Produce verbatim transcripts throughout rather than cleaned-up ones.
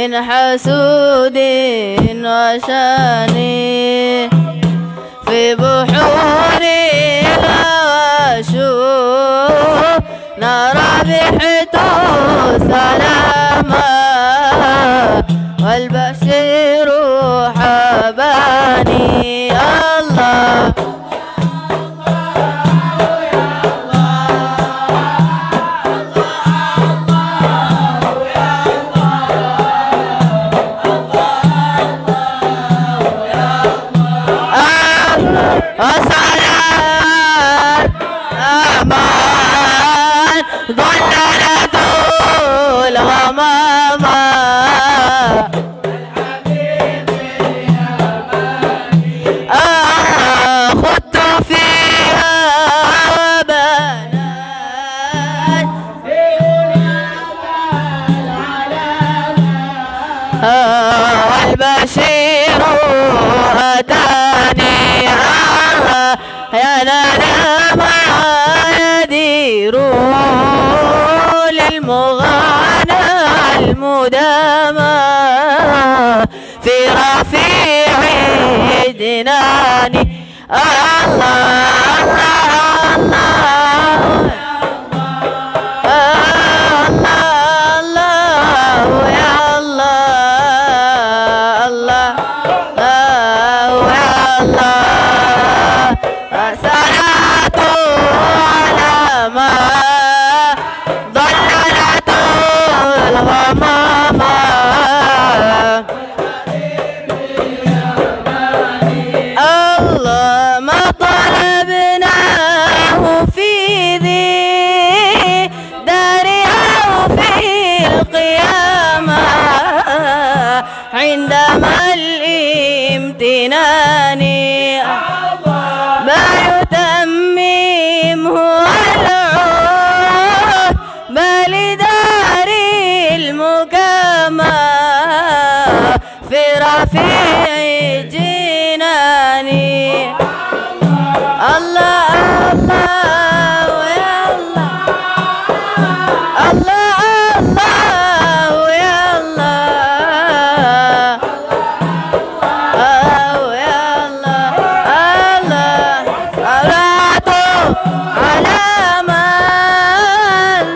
من حسود وشاني في بحور الغواشو نرى بحيث سلاما والبشير حباني الله وصلاة أمان ضللت الغمامة خدت فيها وبنات والبشير أتاني يا لنا ما يدير للمغانى المدامى في رفيع جناني الله الله الله الله يا الله الله يا الله صلاة على ما ضللت الغمامة الله ما طلبناه في ذي دارها وفي القيامة عندما الامتنان ما يتممه العود بل دار المكامة في رفيع جناني الله الله يا الله الله الله يا الله يا الله الله صلاة على من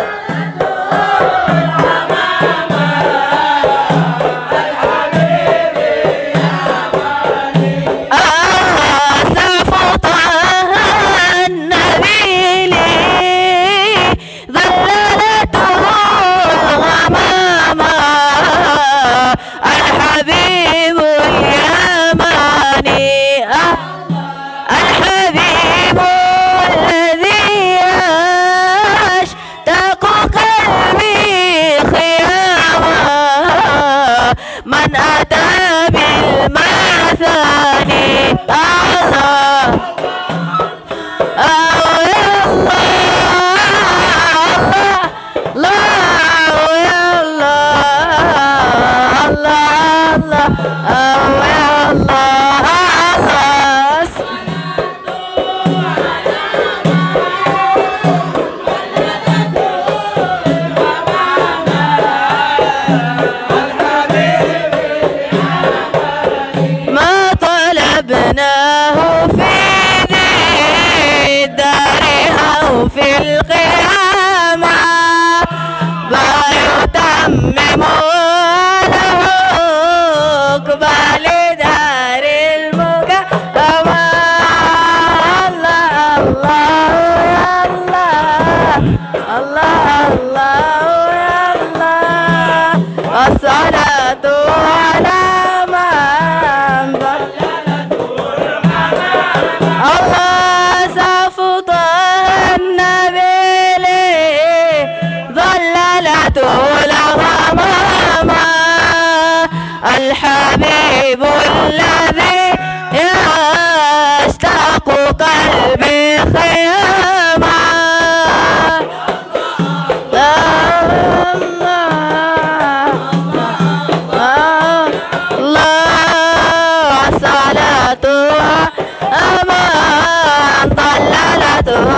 من أتى بالمثاني الله الله يا الله الله يا الله الله الله يا الله طلبناه في ذي دارها وفي القيامة ما يتمم له قبال دار المكرمة الله الله يا الله الله الله يا الله والصلاة على الله سفط النبي ظللته الغمامة الحبيب الذي يشتاق قلبي خيامة الله صلاة أمان ضللته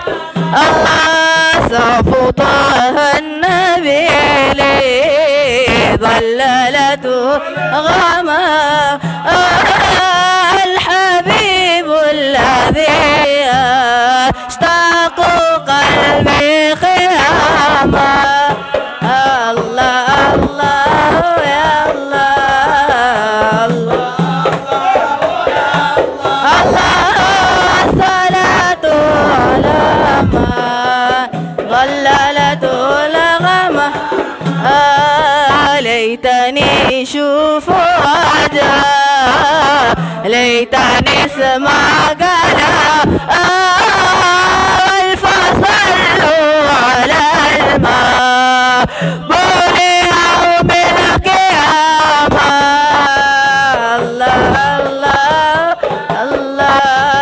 الله سفط النبي ظللته غمام الحبيب الذي اشتاق قلبي خياما الله الله يا الله الله الصلاة على من ظللته الغمام ليتني شوف وجهه ليتني اسمع كلام الفصلوا على الماء بني يوم القيامة الله الله الله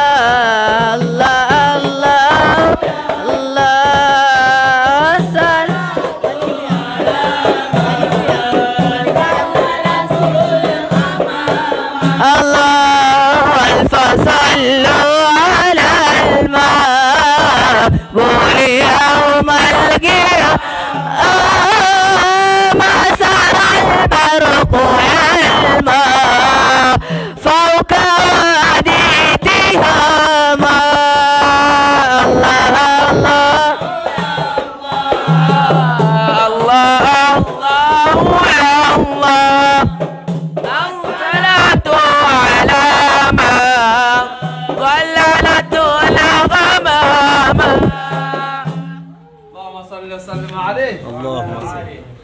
الله الله الله سلام الله الفصلوا على الماء بولي يوم القيامة ما سار البرق يلمع فوق وادي تهامة الله الله الله الله يا الله الصلاة على من ظللته الغمام اللهم صل وسلم عليه. اللهم صل.